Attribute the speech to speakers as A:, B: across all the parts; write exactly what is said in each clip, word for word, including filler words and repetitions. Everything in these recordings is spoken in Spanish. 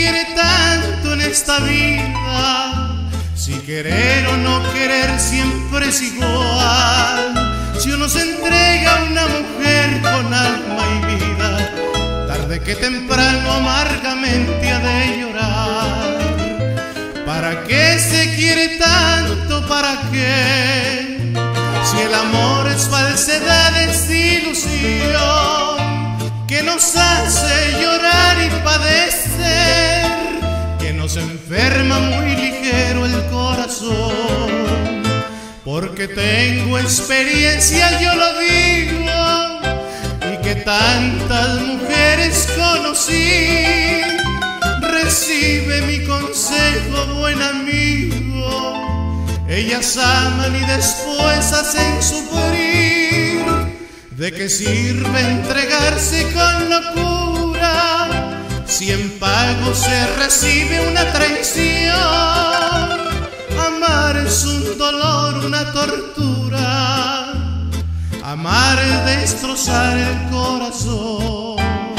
A: quiere tanto en esta vida, si querer o no querer siempre es igual. Si uno se entrega a una mujer con alma y vida, tarde que temprano amargamente ha de llorar. ¿Para qué se quiere tanto? ¿Para qué? Si el amor es falsedad, es ilusión que nos hace llorar y padecer, que nos enferma muy ligero el corazón. Porque tengo experiencia, yo lo digo, y que tantas mujeres conocí. Recibe mi consejo, buen amigo, ellas aman y después hacen sufrir. ¿De qué sirve entregarse con locura si en pago se recibe una traición? Amar es un dolor, una tortura, amar es destrozar el corazón.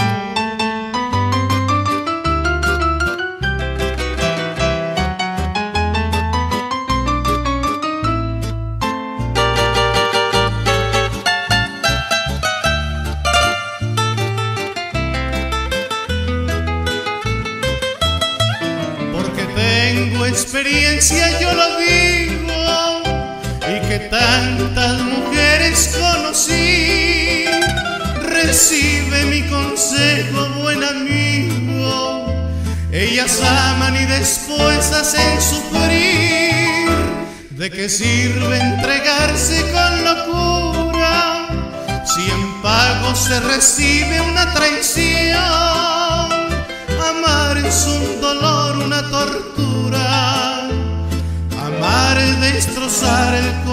A: Tengo experiencia, yo lo digo, y que tantas mujeres conocí. Recibe mi consejo, buen amigo, ellas aman y después hacen sufrir. ¿De qué sirve entregarse con locura si en pago se recibe una traición? Amar es un dolor, una tortura, amar es destrozar el corazón.